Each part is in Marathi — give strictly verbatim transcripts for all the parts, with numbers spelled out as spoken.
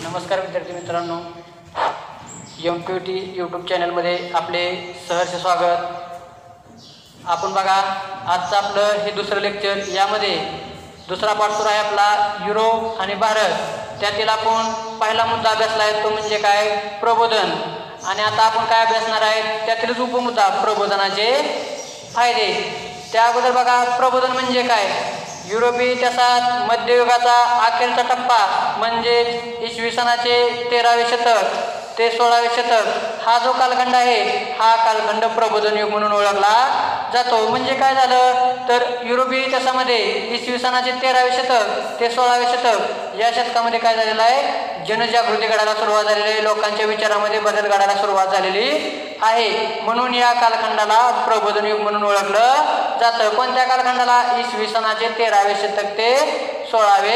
नमस्कार विद्यार्थी मित्रांनो, एम क्यू टी यूट्यूब चॅनलमध्ये आपले सहर्ष स्वागत। आपण बघा, आजचं आपलं हे दुसरं लेक्चर, यामध्ये दुसरा पाठ सुरू आहे आपला युरोप आणि भारत। त्यातील आपण पहिला मुद्दा अभ्यासला आहे, तो म्हणजे काय, प्रबोधन। आणि आता आपण काय अभ्यासणार आहे, त्यातीलच उपमुद्दा प्रबोधनाचे फायदे। त्या अगोदर बघा, प्रबोधन म्हणजे काय। युरोपीय इतिहासात मध्ययुगाचा अखेरचा टप्पा म्हणजे इसवी सनाचे तेरावे शतक ते सोळावे शतक हा जो कालखंड आहे, हा कालखंड प्रबोधन युग म्हणून ओळखला जातो। म्हणजे काय झालं तर युरोपीय इतिहासामध्ये इसवी सनाचे तेरावे शतक ते सोळावे शतक या शतकामध्ये काय झालेलं आहे, जनजागृती घडायला सुरुवात झालेली आहे, लोकांच्या विचारामध्ये बदल घडायला सुरुवात झालेली आहे। म्हणून या कालखंडाला प्रबोधन युग म्हणून ओळखलं जातं। कोणत्या कालखंडाला, इसवी सनाचे तेरावे शतक ते सोळावे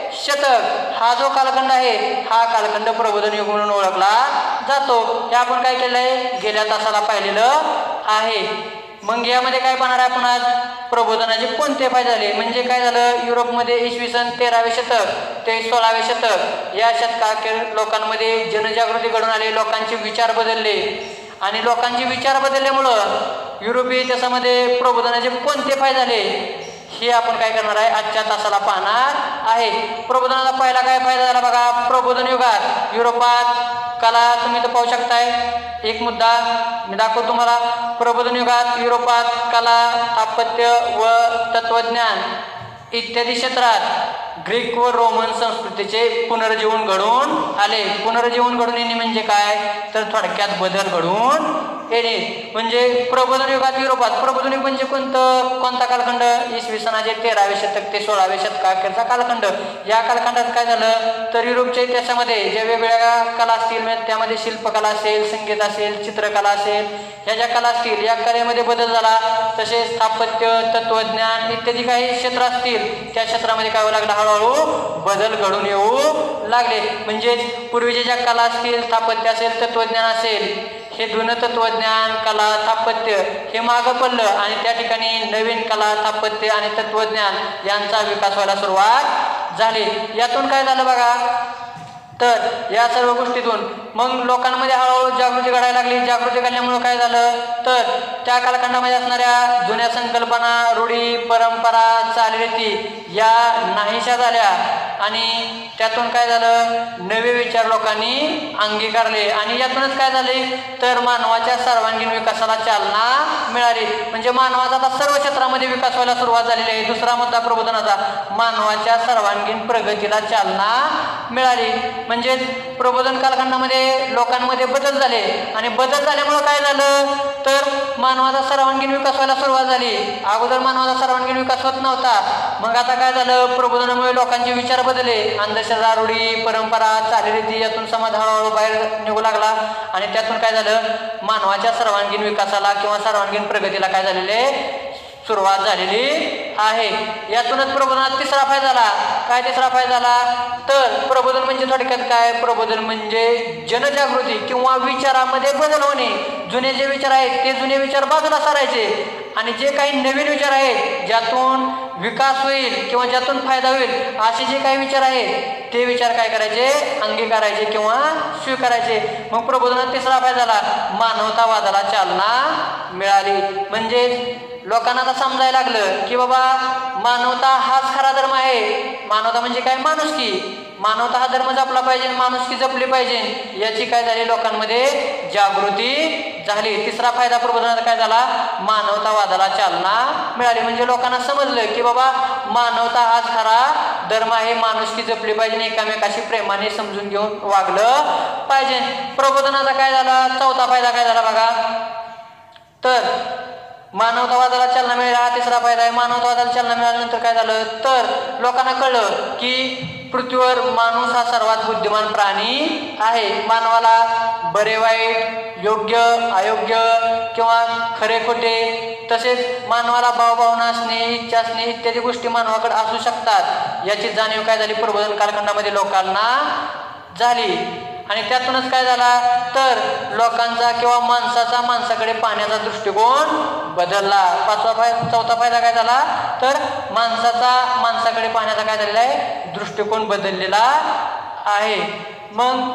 शतक हा जो कालखंड आहे, हा कालखंड प्रबोधन युग म्हणून ओळखला जातो। हे आपण काय केलं आहे, गेल्या तासाला पाहिलेलं आहे। मग यामध्ये काय पाहणार आहे आपण आज, प्रबोधनाचे कोणते फायदे झाले। म्हणजे काय झालं, युरोपमध्ये इसवी सन तेरावे शतक ते सोळावे शतक या शतकाखेर लोकांमध्ये जनजागृती घडून आली, लोकांचे विचार बदलले आणि लोकांचे विचार बदलल्यामुळं युरोपीय इतिहासामध्ये प्रबोधनाचे कोणते फायदे झाले हे आपण काय करणार आहे, आजच्या तासाला पाहणार आहे। प्रबोधनाचा पहिला काय फायदा झाला बघा, प्रबोधन युगात युरोपात कला, तुम्ही तर पाहू शकताय एक मुद्दा मी दाखवतो तुम्हाला। प्रबोधन युगात युरोपात कला, स्थापत्य व तत्वज्ञान इत्यादी क्षेत्रात ग्रीक व रोमन संस्कृतीचे पुनर्जीवन घडून आले। पुनर्जीवन घडून येणे म्हणजे काय तर थोडक्यात बदल घडून येणे। म्हणजे प्रबोधन युगात युरोपात, प्रबोधन युग म्हणजे कोणतं कोणता कालखंड, इसवी सनाचे तेरावे शतक ते सोळावे शतकाखेरचा कालखंड। या कालखंडात काय झालं तर युरोपच्या इतिहासामध्ये ज्या वेगवेगळ्या कला असतील, त्यामध्ये शिल्पकला असेल, संगीत असेल, चित्रकला असेल, ह्या ज्या कला असतील या कलेमध्ये बदल झाला। तसेच स्थापत्य, तत्वज्ञान इत्यादी काही क्षेत्र असतील, त्या क्षेत्रामध्ये काय होऊ लागलं, हळूहळू बदल घडून येऊ लागले। म्हणजे पूर्वीच्या ज्या कला असतील, स्थापत्य असेल, तत्वज्ञान असेल, हे जुनं तत्वज्ञान, कला, स्थापत्य हे मागं पडलं आणि त्या ठिकाणी नवीन कला, स्थापत्य आणि तत्वज्ञान यांचा विकास व्हायला सुरुवात झाली। यातून काय झालं बघा, तर या सर्व गोष्टीतून मग लोकांमध्ये हळूहळू जागृती घडायला लागली। जागृती घडल्यामुळं काय झालं तर त्या कालखंडामध्ये असणाऱ्या जुन्या संकल्पना, रूढी, परंपरा, चालीरीती या नाहीशा झाल्या आणि त्यातून काय झालं, नवे विचार लोकांनी अंगीकारले आणि यातूनच काय झाले तर मानवाच्या सर्वांगीण विकासाला चालना मिळाली। म्हणजे मानवाचा आता सर्व क्षेत्रामध्ये विकास व्हायला सुरुवात झालेली आहे। दुसरा मुद्दा प्रबोधनाचा, मानवाच्या सर्वांगीण प्रगतीला चालना मिळाली। म्हणजे प्रबोधन कालखंडामध्ये लोकांमध्ये बदल झाले आणि बदल झाल्यामुळं काय झालं तर मानवाचा सर्वांगीण विकास व्हायला सुरुवात झाली। अगोदर मानवाचा सर्वांगीण विकास होत नव्हता, मग आता काय झालं, प्रबोधनामुळे लोकांचे विचार बदलले, अंधश्रद्धा, रूढी, परंपरा, चालीरीती यातून समाज हळूहळू बाहेर निघू लागला आणि त्यातून काय झालं, मानवाच्या सर्वांगीण विकासाला किंवा सर्वांगीण प्रगतीला काय झालेले सुरुवात झालेली आहे। यातूनच प्रबोधनात तिसरा फायदा झाला। काय तिसरा फायदा झाला तर प्रबोधन म्हणजे थोडक्यात काय, प्रबोधन म्हणजे जनजागृती किंवा विचारामध्ये बदल होणे। जुने जे विचार आहेत ते जुने विचार बाजूला सारायचे आणि जे काही नवीन विचार आहेत, ज्यातून विकास होईल किंवा ज्यातून फायदा होईल असे जे काही विचार आहेत ते विचार काय करायचे, अंगीकारायचे किंवा स्वीकारायचे। मग प्रबोधनात तिसरा फायदा झाला, मानवतावादाला चालना मिळाली। म्हणजे लोकांना आता समजायला लागलं की बाबा मानवता हाच खरा धर्म आहे। मानवता म्हणजे काय, माणुसकी। मानवता हा धर्म जपला पाहिजे, माणुसकी जपली पाहिजे, याची काय झाली लोकांमध्ये जागृती झाली। तिसरा फायदा प्रबोधनाचा काय झाला, मानवतावादाला चालना मिळाली। म्हणजे लोकांना समजलं की बाबा मानवता हाच खरा धर्म आहे, माणुसकी जपली पाहिजे, एकामेकाशी प्रेमाने समजून घेऊन वागलं पाहिजे। प्रबोधनाचा काय झाला, चौथा फायदा काय झाला बघा, तर मानवतावादाला चालना मिळाली, हा तिसरा फायदा आहे। मानवतावादाला चालना मिळाल्यानंतर काय झालं तर लोकांना कळलं की पृथ्वीवर माणूस हा सर्वात बुद्धिमान प्राणी आहे। मानवाला बरे वाईट, योग्य अयोग्य किंवा खरे खोटे, तसेच मानवाला भावभावना असणे, इच्छा असणे इत्यादी गोष्टी मानवाकडे असू शकतात, याची जाणीव काय झाली प्रबोधन कालखंडामध्ये लोकांना झाली। आणि त्यातूनच काय झाला तर लोकांचा किंवा माणसाचा माणसाकडे पाहण्याचा दृष्टिकोन बदलला। पाचवा फायदा चौथा फायदा काय झाला तर माणसाचा माणसाकडे पाहण्याचा काय झालेला आहे दृष्टिकोन बदललेला आहे. मग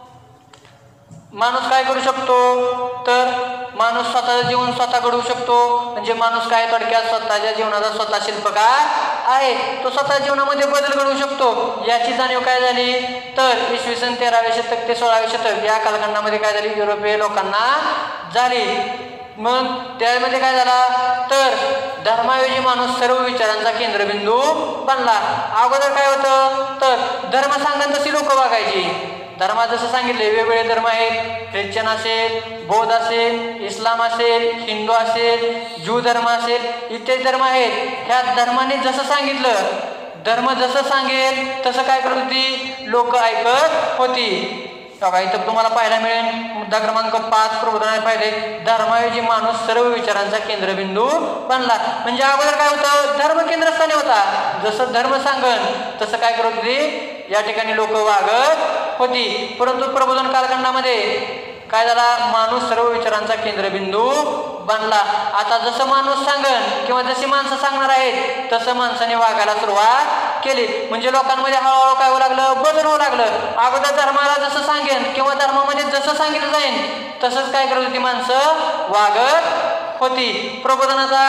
माणूस काय करू शकतो तर माणूस स्वतःचं जीवन स्वतः घडवू शकतो. म्हणजे माणूस काय थोडक्यात स्वतःच्या जीवनाचा स्वतः शिल्पकार आहे. तो स्वतः जीवनामध्ये बदल घडवू शकतो. याची जाणीव काय झाली तर इसवी सन तेरावे शतक ते सोळावे शतक या कालखंडामध्ये काय झाली युरोपीय लोकांना झाली. मग त्यामध्ये काय झाला तर धर्माऐवजी माणूस सर्व विचारांचा केंद्रबिंदू बनला. अगोदर काय होतं तर धर्म सांगून तशी लोक वागायची. धर्मात जसं सांगितले वेगवेगळे धर्म आहेत. ख्रिश्चन असेल, बौद्ध असेल, इस्लाम असेल, हिंदू असेल, ज्यू धर्म असेल, इत्यादी धर्म आहेत. ह्या धर्माने जसं सांगितलं धर्म जसं सांगेल तसं काय करत होती लोक ऐकत होती. बघा इथं तुम्हाला पाहायला मिळेल मुद्दा क्रमांक पाच प्रबोधनाचे फायदे. धर्माऐवजी माणूस सर्व विचारांचा केंद्रबिंदू बनला. म्हणजे अगोदर काय होतं धर्म केंद्रस्थानी होता. जसं धर्म सांगन तसं काय करत होती या ठिकाणी लोक वागत होती. परंतु प्रबोधन कालखंडामध्ये काय झाला माणूस सर्व विचारांचा केंद्रबिंदू बनला. आता जसं माणूस सांगन किंवा जशी माणसं सांगणार आहेत तसं माणसाने वागायला सुरुवात केली. म्हणजे लोकांमध्ये हळूहळू काय होऊ लागलं बदल होऊ लागलं. अगोदर धर्माला जसं सांगेन किंवा धर्मामध्ये जसं सांगितलं जाईल तसंच काय करत होती माणसं वागत होती. प्रबोधनाचा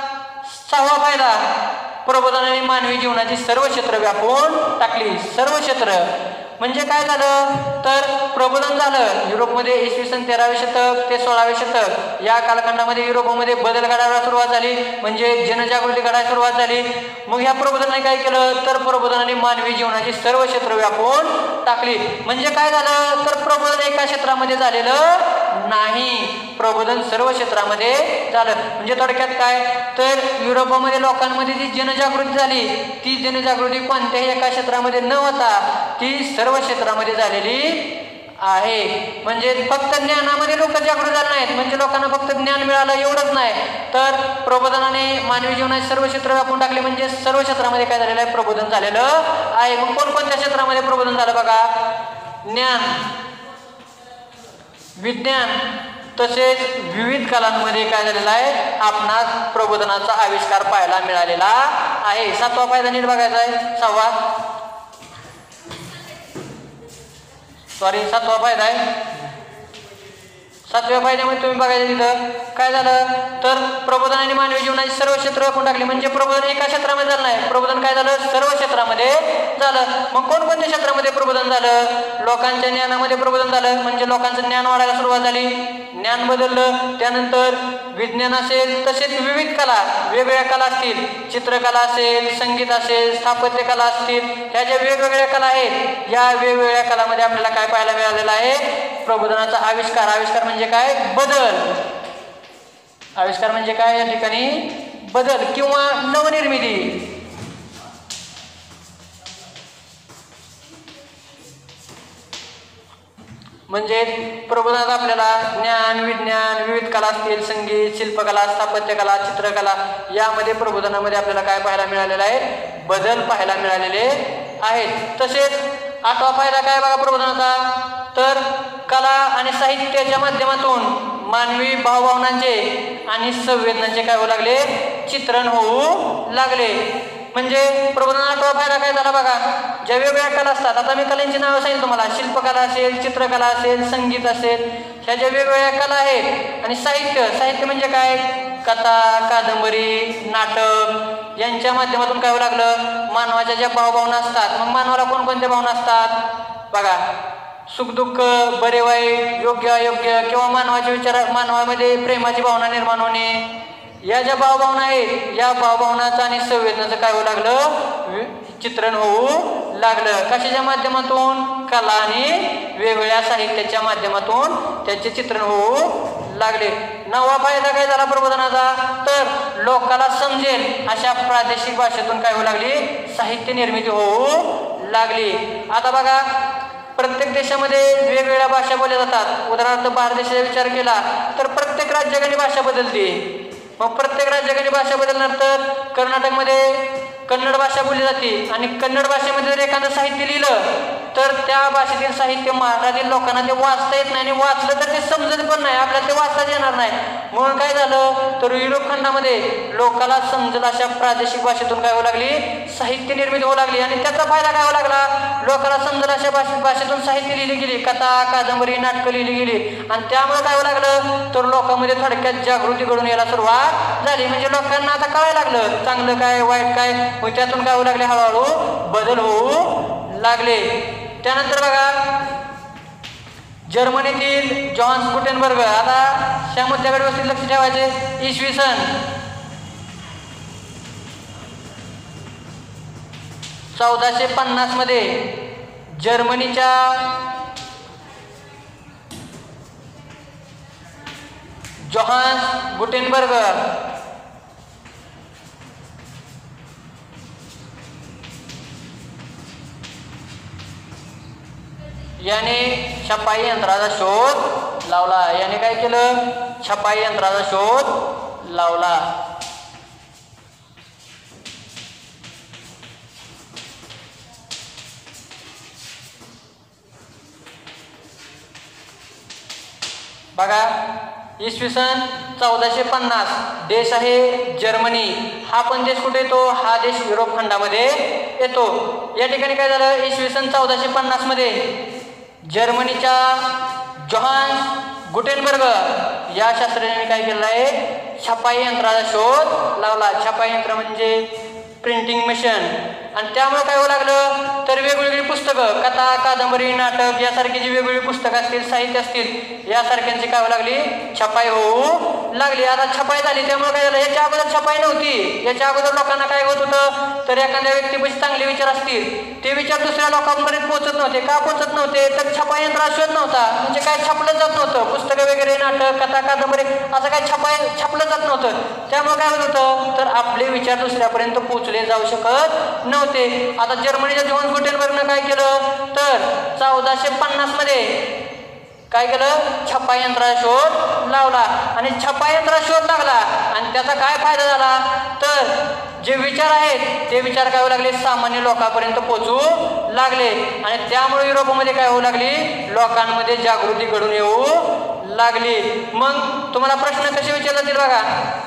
सहावा फायदा प्रबोधनाने मानवी जीवनाची सर्व क्षेत्र व्यापून टाकली. सर्व क्षेत्र म्हणजे काय झालं तर प्रबोधन झालं युरोपमध्ये इसवी सन तेरावे शतक ते सोळावे शतक या कालखंडामध्ये युरोपमध्ये बदल घडायला सुरुवात झाली. म्हणजे जनजागृती घडायला सुरुवात झाली. मग ह्या प्रबोधनाने काय केलं तर प्रबोधनाने मानवी जीवनाची सर्व क्षेत्र व्यापून टाकली. म्हणजे काय झालं तर प्रबोधन एका क्षेत्रामध्ये झालेलं नाही. प्रबोधन सर्व क्षेत्रामध्ये झालं. म्हणजे थोडक्यात काय तर युरोपामध्ये लोकांमध्ये जी जनजागृती झाली ती जनजागृती कोणत्याही एका क्षेत्रामध्ये न होता ती सर्व क्षेत्रामध्ये झालेली आहे. म्हणजे फक्त ज्ञानामध्ये लोक जागृत झाले नाहीत. म्हणजे लोकांना फक्त ज्ञान मिळालं एवढंच नाही तर प्रबोधनाने मानवी जीवनाचे सर्व क्षेत्र व्यापून टाकले. म्हणजे सर्व क्षेत्रामध्ये काय झालेलं आहे प्रबोधन झालेलं आहे. मग कोणकोणत्या क्षेत्रामध्ये प्रबोधन झालं बघा. ज्ञान, विज्ञान तसेच विविध कलांमध्ये काय झालेलं आहे आपणास प्रबोधनाचा आविष्कार पाहायला मिळालेला आहे. सातवा फायदा नीट बघायचा आहे. सहावा सॉरी सातवा फायदा आहे. सातव्या फायद्यामध्ये तुम्ही बघायचं तिथं काय झालं तर प्रबोधनाने मानवी जीवनाची सर्व क्षेत्र व्यापून टाकली. म्हणजे प्रबोधन एका क्षेत्रामध्ये झालं नाही. प्रबोधन काय झालं सर्व क्षेत्रामध्ये झालं. मग कोणकोणत्या क्षेत्रामध्ये प्रबोधन झालं. लोकांच्या ज्ञानामध्ये प्रबोधन झालं. म्हणजे लोकांचं ज्ञान वाढायला सुरुवात झाली. ज्ञान बदललं. त्यानंतर विज्ञान असेल तसेच विविध कला वेगवेगळ्या कला असतील. चित्रकला असेल, संगीत असेल, स्थापत्य कला असतील. ह्या ज्या वेगवेगळ्या कला आहेत या वेगवेगळ्या कलामध्ये आपल्याला काय पाहायला मिळालेलं आहे प्रबोधनाचा आविष्कार. आविष्कार म्हणजे काय बदल. आविष्कार म्हणजे काय या ठिकाणी बदल किंवा नवनिर्मिती. म्हणजे प्रबोधनात आपल्याला ज्ञान, विज्ञान, विविध कला असतील, संगीत, शिल्पकला, स्थापत्यकला, चित्रकला यामध्ये प्रबोधनामध्ये आपल्याला काय पाहायला मिळालेलं आहे बदल पाहायला मिळालेले आहेत. तसेच आठवा फायदा काय बघा प्रबोधनाचा तर कला आणि साहित्याच्या माध्यमातून मानवी भावभावनांचे आणि संवेदनांचे काय होऊ लागले चित्रण होऊ लागले. म्हणजे प्रबोधनाचा फायदा काय झाला बघा. ज्या वेगवेगळ्या कला असतात आता मी कलांची नावं सांगितलं तुम्हाला. शिल्पकला असेल, चित्रकला असेल, संगीत असेल, ह्या ज्या वेगवेगळ्या कला आहेत. आणि साहित्य साहित्य म्हणजे काय कथा, कादंबरी, नाटक यांच्या माध्यमातून काय होऊ लागलं मानवाच्या ज्या भावभावना असतात. मग मानवाला कोणकोणत्या भावना असतात बघा. सुखदुःख, बरे वाईट, योग्य अयोग्य किंवा मानवाच्या विचार मानवामध्ये प्रेमाची भावना निर्माण होणे या ज्या भावभावना आहेत या भावभावनाचं आणि संवेदनाचं काय होऊ लागलं चित्रण होऊ लागलं. कशाच्या माध्यमातून कला आणि वेगवेगळ्या साहित्याच्या माध्यमातून त्याचे चित्रण होऊ लागले. नववा फायदा काय झाला प्रबोधनाचा तर लोकाला समजेल अशा प्रादेशिक भाषेतून काय होऊ लागली साहित्य निर्मिती होऊ लागली. आता बघा प्रत्येक देशामध्ये वेगवेगळ्या भाषा बोलल्या जातात. उदाहरणार्थ भारत देशाचा विचार केला तर प्रत्येक राज्याकडे भाषा बदलते. मग प्रत्येक राज्याकडे भाषा बदलल्यानंतर कर्नाटकमध्ये कन्नड भाषा बोलली जाते आणि कन्नड भाषेमध्ये जर एखादं साहित्य लिहिलं तर त्या भाषेतील साहित्य महाराष्ट्रातील लोकांना ते वाचता येत नाही आणि वाचलं तर ते समजत पण नाही. आपल्याला ते वाचताच येणार नाही. म्हणून काय झालं तर युरोप खंडामध्ये लोकांना समजेल अशा प्रादेशिक भाषेतून काय होऊ लागली साहित्य निर्मिती होऊ लागली. आणि त्याचा फायदा काय होऊ लागला लोकांना समजेल अशा भाषे भाषेतून साहित्य लिहिली गेली, कथा कादंबरी नाटकं लिहिली गेली आणि त्यामुळे काय लागलं तर लोकांमध्ये थोडक्यात जागृती घडून यायला सुरुवात झाली. म्हणजे लोकांना आता कळायला लागलं चांगलं काय वाईट काय, मग त्यातून काय होऊ लागले हळूहळू बदल होऊ लागले. त्यानंतर बघा जर्मनीतील जॉन्स गुटेनबर्ग, आता त्या मुद्द्याकडे व्यवस्थित लक्ष ठेवायचे. इसवी सन चौदाशे पन्नास मध्ये जर्मनीच्या जॉन्स गुटेनबर्ग याने छपाई यंत्राचा शोध लावला. याने काय केलं, छपाई यंत्राचा शोध लावला. बघा इसवी सन चौदाशे पन्नास, देश आहे जर्मनी. हा पण देश कुठे येतो, हा देश युरोप खंडामध्ये येतो. या ठिकाणी काय झालं, इसवी सन चौदाशे पन्नास मध्ये जर्मनीच्या जॉन्स गुटेनबर्ग या शास्त्रज्ञाने काय केलं आहे, छपाई यंत्राचा शोध लावला. छपाई यंत्र म्हणजे प्रिंटिंग मशीन. आणि त्यामुळे काय होऊ लागलं तर वेगवेगळी पुस्तकं, कथा कादंबरी नाटक यासारखी जी वेगवेगळी पुस्तकं असतील साहित्य असतील यासारख्यांची काय होऊ लागली छपाई होऊ लागली. आता छपाई झाली त्यामुळे काय झालं, याच्या अगोदर छपाई नव्हती. याच्या अगोदर लोकांना काय होत होतं तर एखाद्या व्यक्तीपाशी चांगले विचार असतील ते विचार दुसऱ्या लोकांपर्यंत पोहोचत नव्हते. का पोहोचत नव्हते तर छपाई यंत्र शोध नव्हता. म्हणजे काय छापलं जात नव्हतं, पुस्तकं वगैरे नाटक कथा कादंबरी असं काय छपाई छापलं जात नव्हतं. त्यामुळे काय होत होतं तर आपले विचार दुसऱ्यापर्यंत पोहोचले जाऊ शकत नव्हते. आता जर्मनीच्या जॉन्स गुटेनबर्गनं काय केलं तर चौदाशे पन्नास मध्ये काय केलं, छपाई यंत्राचा शोध लावला. आणि छपाई यंत्राचा शोध लागला आणि त्याचा काय फायदा झाला तर जे विचार आहेत ते विचार काय होऊ लागले सामान्य लोकांपर्यंत पोहोचू लागले. आणि त्यामुळे युरोपमध्ये काय होऊ लागली, लोकांमध्ये जागृती घडून येऊ लागली. मग तुम्हाला प्रश्न कसे विचारले जातील बघा,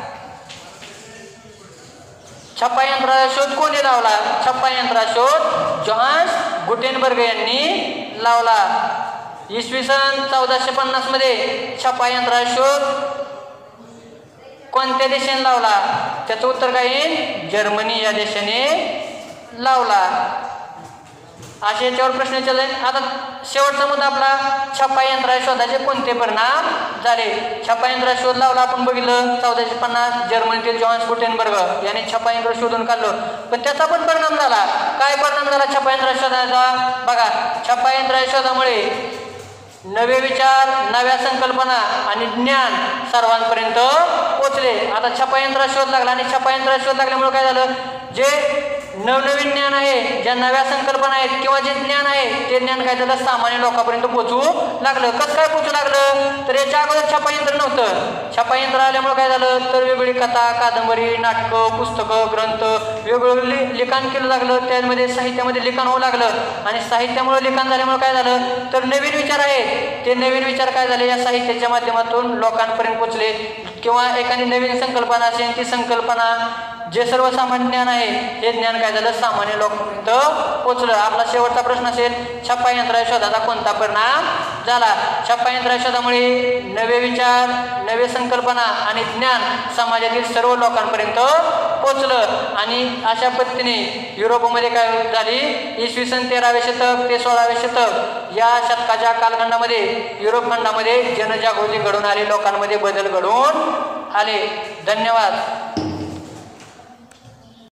छपाई यंत्राचा शोध कोणी लावला, छपाई यंत्राचा शोध जॉन्स गुटेनबर्ग यांनी लावला. इसवी सन चौदाशे पन्नास मध्ये छपाई यंत्राचा शोध कोणत्या देशाने लावला, त्याचं उत्तर काय येईल, जर्मनी या देशाने लावला. असे याच्यावर प्रश्न विचारले. आता शेवटचा मुद्दा आपला, छपाई यंत्राच्या शोधाचे कोणते परिणाम झाले. छपाई यंत्राचा शोध लावला आपण बघितलं चौदाशे पन्नास, जर्मनीतील जॉन्स गुटेनबर्ग याने छपाई यंत्र शोधून काढलं. पण त्याचा पण परिणाम झाला. काय परिणाम झाला छपाई यंत्राच्या शोधाचा बघा, छपाई यंत्राच्या शोधामुळे नवे विचार नव्या संकल्पना आणि ज्ञान सर्वांपर्यंत पोचले. आता छपाई यंत्राचा शोध लागला आणि छपाई यंत्राचा शोध लागल्यामुळे काय झालं, जे नवनवीन ज्ञान आहे, ज्या नव्या संकल्पना आहेत किंवा जे ज्ञान आहे ते ज्ञान काय झालं सामान्य लोकांपर्यंत पोहोचू लागलं. कसं काय पोहोचू लागलं तर याच्या अगोदर छपाई यंत्र नव्हतं. छपाई यंत्र आल्यामुळे काय झालं तर वेगवेगळी कथा कादंबरी नाटकं पुस्तकं ग्रंथ वेगवेगळं लि लिखाण केलं लागलं. त्यामध्ये साहित्यामध्ये लिखाण होऊ लागलं आणि साहित्यामुळे लिखाण झाल्यामुळे काय झालं तर नवीन विचार आहेत ते नवीन विचार काय झाले या साहित्याच्या माध्यमातून लोकांपर्यंत पोहोचले. किंवा एखादी नवीन संकल्पना असेल ती संकल्पना जे सर्वसामान्य ज्ञान आहे हे ज्ञान काय झालं सामान्य लोकांपर्यंत पोहोचलं. आपला शेवटचा प्रश्न असेल, छपाई यंत्राच्या शोधाचा कोणता परिणाम झाला. छपाई यंत्राच्या शोधामुळे नवे विचार नवे संकल्पना आणि ज्ञान समाजातील सर्व लोकांपर्यंत पोहोचलं. आणि अशा पद्धतीने युरोपमध्ये काय झाली, इसवी सन तेरावे शतक ते सोळावे शतक या शतकाच्या कालखंडामध्ये युरोप खंडामध्ये जनजागृती घडून आली, लोकांमध्ये बदल घडून आले. धन्यवाद.